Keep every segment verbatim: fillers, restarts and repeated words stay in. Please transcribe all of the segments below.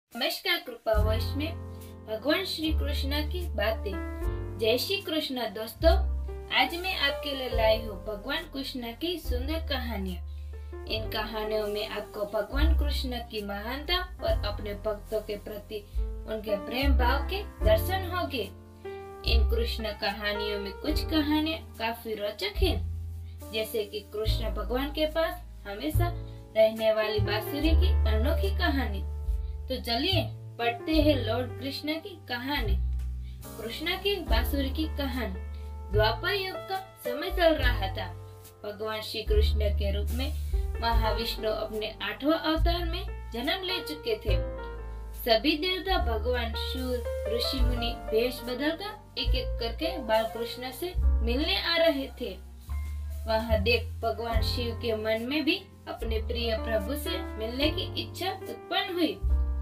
नमस्कार कृपा वश में भगवान श्री कृष्ण की बातें। जय श्री कृष्ण दोस्तों, आज मैं आपके लिए लाई हूँ भगवान कृष्ण की सुंदर कहानियाँ। इन कहानियों में आपको भगवान कृष्ण की महानता और अपने भक्तों के प्रति उनके प्रेम भाव के दर्शन होंगे। इन कृष्ण कहानियों में कुछ कहानियाँ काफी रोचक हैं, जैसे कि कृष्ण भगवान के पास हमेशा रहने वाली बांसुरी की अनोखी कहानी। तो चलिए पढ़ते हैं लॉर्ड कृष्ण की कहानी। कृष्ण की बांसुरी की कहानी। द्वापर युग का समय चल रहा था। भगवान श्री कृष्ण के रूप में महाविष्णु अपने आठवां अवतार में जन्म ले चुके थे। सभी देवता भगवान शिव ऋषि मुनि वेश बदलकर एक एक करके बाल कृष्ण से मिलने आ रहे थे। वहाँ देख भगवान शिव के मन में भी अपने प्रिय प्रभु से मिलने की इच्छा उत्पन्न हुई,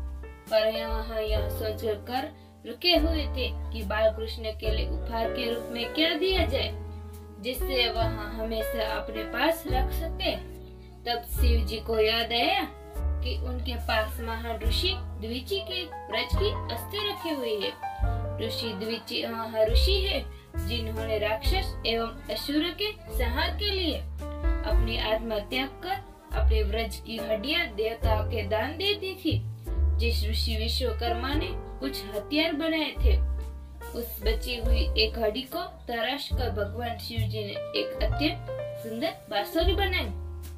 पर यहाँ यह सोच कर रुके हुए थे कि बाल कृष्ण के लिए उपहार के रूप में क्या दिया जाए जिससे वह हमेशा अपने पास रख सके। तब शिव जी को याद आया कि उनके पास महान ऋषि द्विची के ब्रज की अस्थि रखी हुई है। ऋषि द्विची वह ऋषि है जिन्होंने राक्षस एवं असुर के संहार के लिए अपनी आत्मा त्याग कर अपने व्रज की हड्डियां देवताओं के दान दे दी थी। जिस ऋषि विश्वकर्मा ने कुछ हथियार बनाए थे, उस बची हुई एक हड्डी को तराश कर भगवान शिव जी ने एक अत्यंत सुंदर बांसुरी बनाई।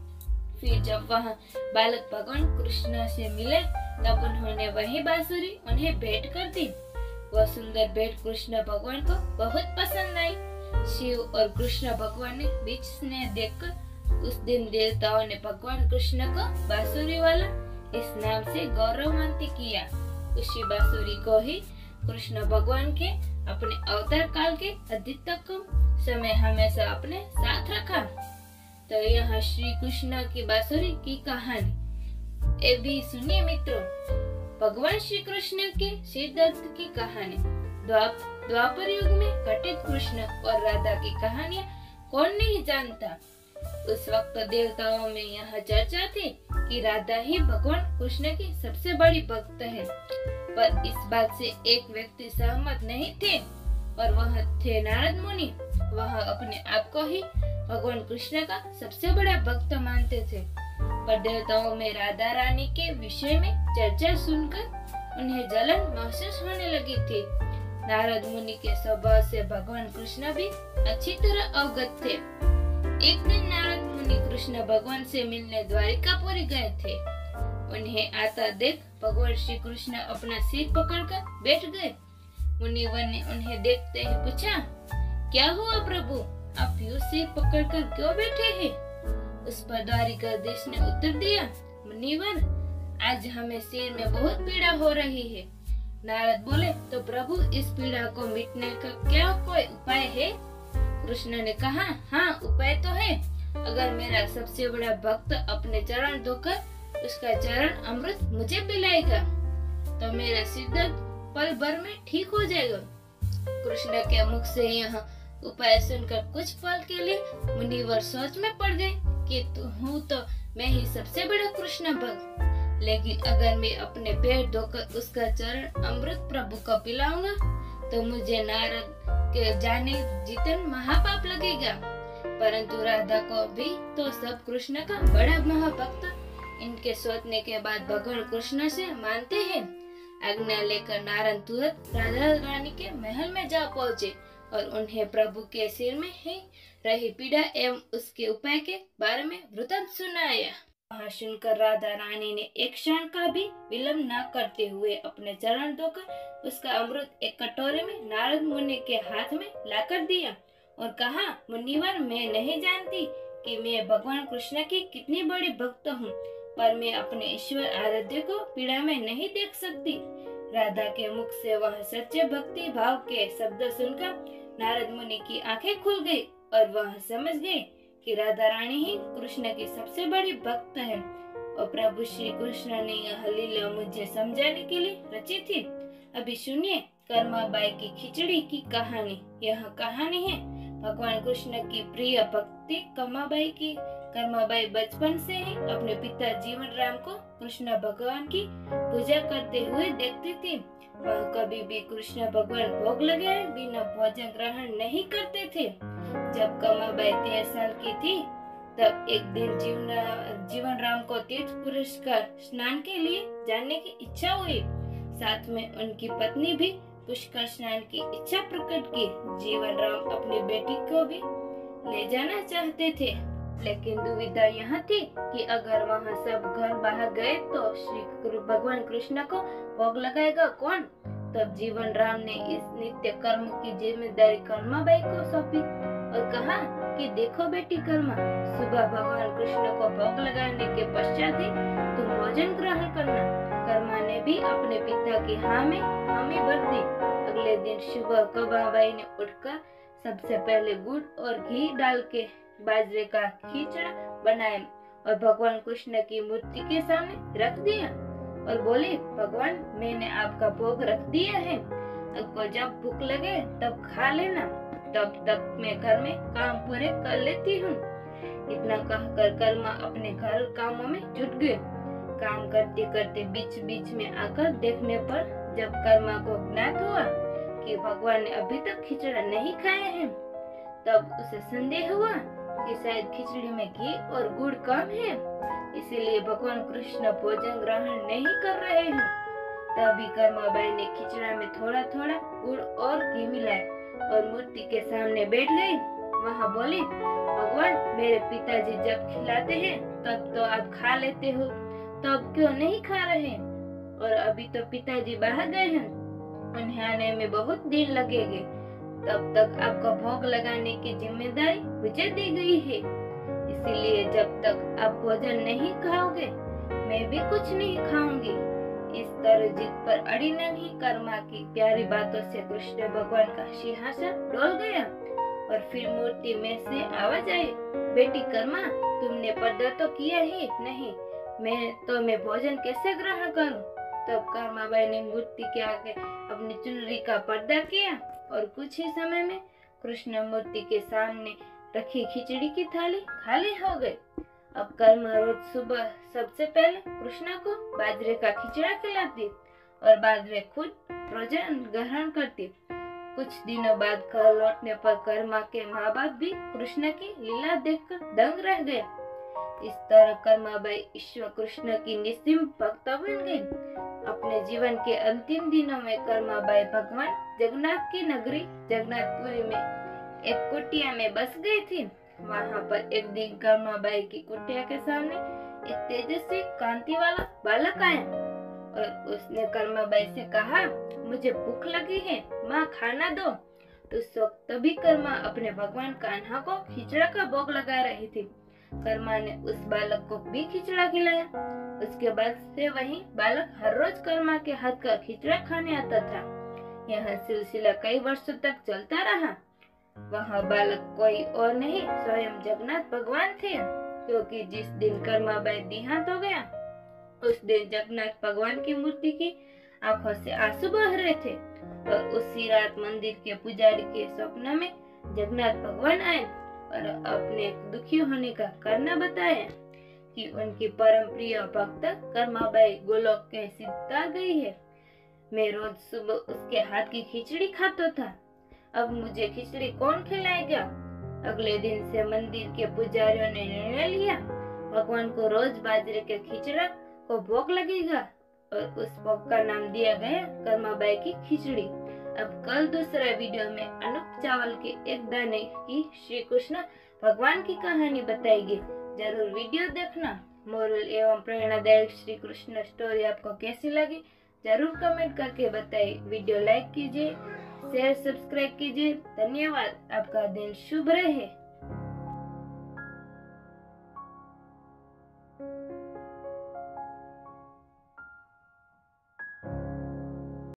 फिर जब वह बालक भगवान कृष्ण से मिले तब उन्होंने वही बांसुरी उन्हें भेंट कर दी। वह सुंदर भेंट कृष्ण भगवान को बहुत पसंद आई। शिव और कृष्ण भगवान ने बीच स्नेह देखकर उस दिन देवताओं ने भगवान कृष्ण को बांसुरी वाला इस नाम से गौरवान्वित किया। उसी बांसुरी को ही कृष्ण भगवान के अपने अवतार काल के अधिकतम समय हमेशा अपने साथ रखा। तो यह श्री कृष्ण की बांसुरी की कहानी। ए भी सुनिए मित्रों, भगवान श्री कृष्ण के सिद्धार्थ की कहानी। द्वाप द्वापर युग में घटित कृष्ण और राधा की कहानियाँ कौन नहीं जानता। उस वक्त देवताओं में यह चर्चा थी कि राधा ही भगवान कृष्ण की सबसे बड़ी भक्त है, पर इस बात से एक व्यक्ति सहमत नहीं थे और वह थे नारद मुनि। वह अपने आप को ही भगवान कृष्ण का सबसे बड़ा भक्त मानते थे, पर देवताओं में राधा रानी के विषय में चर्चा सुनकर उन्हें जलन महसूस होने लगी थी। नारद मुनि के स्वभाव से भगवान कृष्ण भी अच्छी तरह अवगत थे। एक दिन नारद मुनि कृष्ण भगवान से मिलने द्वारिकापुरी गए थे। उन्हें आता देख भगवान श्री कृष्ण अपना सिर पकड़कर बैठ गए। मुनिवर ने उन्हें देखते ही पूछा, क्या हुआ प्रभु, आप यूं सिर पकड़कर क्यों बैठे हैं? उस पर द्वारिकाधीश ने उत्तर दिया, मुनिवर, आज हमें सिर में बहुत पीड़ा हो रही है। नारद बोले, तो प्रभु इस पीड़ा को मिटने का क्या कोई उपाय है? कृष्ण ने कहा, हाँ उपाय तो है। अगर मेरा सबसे बड़ा भक्त अपने चरण धोकर उसका चरण अमृत मुझे पिलाएगा तो मेरा सिर दर्द पल भर में ठीक हो जाएगा। कृष्ण के मुख से यह उपाय सुनकर कुछ पल के लिए मुनिवर सोच में पड़ गए कि तू हूँ तो मैं ही सबसे बड़ा कृष्ण भक्त, लेकिन अगर मैं अपने पैर धोकर उसका चरण अमृत प्रभु को पिलाऊंगा तो मुझे नारद के जाने जितन महापाप लगेगा। परंतु राधा को भी तो सब कृष्ण का बड़ा महाभक्त इनके सोचने के बाद भगवान कृष्ण से मानते हैं। आज्ञा लेकर नारद तुरंत राधा रानी के महल में जा पहुँचे और उन्हें प्रभु के सिर में ही रही पीड़ा एवं उसके उपाय के बारे में वृतांत सुनाया। वहाँ सुनकर राधा रानी ने एक क्षण का भी विलंब न करते हुए अपने चरण धोकर उसका अमृत एक कटोरे में नारद मुनि के हाथ में लाकर दिया और कहा, मुनिवर, मैं नहीं जानती कि मैं भगवान कृष्ण की कितनी बड़ी भक्त हूँ, पर मैं अपने ईश्वर आराध्य को पीड़ा में नहीं देख सकती। राधा के मुख से वह सच्चे भक्ति भाव के शब्द सुनकर नारद मुनि की आंखें खुल गई और वह समझ गए कि राधा रानी ही कृष्ण की सबसे बड़ी भक्त है और प्रभु श्री कृष्ण ने यह लीला मुझे समझाने के लिए रची थी। अभी सुनिए कर्माबाई की खिचड़ी की कहानी। यह कहानी है भगवान कृष्ण की प्रिय भक्ति कमाबाई की। कर्माबाई बचपन से ही अपने पिता जीवन राम को कृष्ण भगवान की पूजा करते हुए देखती थी। वह कभी भी कृष्ण भगवान भोग लगाए बिना भोजन ग्रहण नहीं करते थे। जब कमाबाई तेरह साल की थी तब एक दिन जीवन जीवन राम को तीर्थ पुरस्कार स्नान के लिए जाने की इच्छा हुई। साथ में उनकी पत्नी भी पुष्कर स्नान की इच्छा प्रकट की। जीवन राम अपनी बेटी को भी ले जाना चाहते थे, लेकिन दुविधा यह थी कि अगर वहाँ सब घर बाहर गए तो श्री भगवान कृष्ण को भोग लगाएगा कौन। तब जीवन राम ने इस नित्य कर्म की जिम्मेदारी कर्माबाई को सौंपी और कहा कि देखो बेटी कर्मा, सुबह भगवान कृष्ण को भोग लगाने के पश्चात ही तुम भोजन ग्रहण करना। कर्मा ने भी अपने पिता की हाँ में हामी भर दी। अगले दिन सुबह कमाबाई ने उठकर सबसे पहले गुड़ और घी डाल के बाजरे का खिचड़ा बनाया और भगवान कृष्ण की मूर्ति के सामने रख दिया और बोले, भगवान मैंने आपका भोग रख दिया है, आपको जब भूख लगे तब खा लेना, तब तक मैं घर में काम पूरे कर लेती हूँ। इतना कहकर कर्मा अपने घर कामों में जुट गए। काम करते करते बीच बीच में आकर देखने पर जब कर्मा को ज्ञात हुआ कि भगवान ने अभी तक खिचड़ा नहीं खाया है, तब उसे संदेह हुआ कि शायद खिचड़ी में घी और गुड़ कम है, इसीलिए भगवान कृष्ण भोजन ग्रहण नहीं कर रहे हैं। तभी कर्माबाई ने खिचड़ा में थोड़ा थोड़ा गुड़ और घी मिलाया और मूर्ति के सामने बैठ गई। वहाँ बोली, भगवान मेरे पिताजी जब खिलाते हैं तब तो आप खा लेते हो, तो अब क्यों नहीं खा रहे? और अभी तो पिताजी बाहर गए हैं, उन्हें आने में बहुत दिन लगेंगे, तब तक आपका भोग लगाने की जिम्मेदारी मुझे दी गई है, इसीलिए जब तक आप भोजन नहीं खाओगे मैं भी कुछ नहीं खाऊंगी। इस तरह जिद पर अड़ी नहीं कर्मा की प्यारी बातों से कृष्ण भगवान का सिंहासन डोल गया और फिर मूर्ति में से आवाज आई, बेटी कर्मा तुमने पर्दा तो किया ही नहीं, मैं तो मैं भोजन कैसे ग्रहण करूं? तब कर्माबाई ने मूर्ति के आगे अपनी चुनरी का पर्दा किया और कुछ ही समय में कृष्ण मूर्ति के सामने रखी खिचड़ी की थाली खाली हो गई। अब कर्मा रोज सुबह सबसे पहले कृष्ण को बाजरे का खिचड़ा खिलाती और बाद में खुद भोजन ग्रहण करती। कुछ दिनों बाद घर लौटने पर कर्मा के माँ बाप भी कृष्ण की लीला देखकर दंग रह गए। इस तरह कर्माबाई ईश्वर कृष्ण की निस्सीम भक्त बन गई। अपने जीवन के अंतिम दिनों में कर्माबाई भगवान जगन्नाथ की नगरी जगन्नाथपुरी में एक कुटिया में बस गई थी। वहाँ पर एक दिन कर्माबाई की कुटिया के सामने एक तेजस्वी कांति वाला बालक आया और उसने कर्माबाई से कहा, मुझे भूख लगी है, माँ खाना दो। उस वक्त तभी कर्मा अपने भगवान कान्हा को खिचड़ा का भोग लगा रही थी। कर्मा ने उस बालक को भी खिचड़ा खिलाया। उसके बाद से वही बालक हर रोज कर्मा के हाथ का खिचड़ा खाने आता था। यह सिलसिला कई वर्षों तक चलता रहा। वह बालक कोई और नहीं स्वयं जगन्नाथ भगवान थे, क्योंकि जिस दिन कर्माबाई देहांत हो गया उस दिन जगन्नाथ भगवान की मूर्ति की आंखों से आंसू बह रहे थे और उसी रात मंदिर के पुजारी के स्वप्न में जगन्नाथ भगवान आए और अपने दुखी होने का कारण बताया कि उनकी परम प्रिय भक्त कर्माबाई गोलोक के सीता गई है। मैं रोज सुबह उसके हाथ की खिचड़ी खाता था, अब मुझे खिचड़ी कौन खिलाएगा? अगले दिन से मंदिर के पुजारियों ने निर्णय लिया, भगवान को रोज बाजरे के खिचड़ा को भोग लगेगा और उस भोग का नाम दिया गया कर्माबाई की खिचड़ी। अब कल दूसरा वीडियो में अनूप चावल के एक दाने की श्री कृष्ण भगवान की कहानी बताएगी, जरूर वीडियो देखना। मोरल एवं प्रेरणादायक श्री कृष्ण स्टोरी आपको कैसी लगी जरूर कमेंट करके बताइए। वीडियो लाइक कीजिए, शेयर सब्सक्राइब कीजिए। धन्यवाद। आपका दिन शुभ रहे।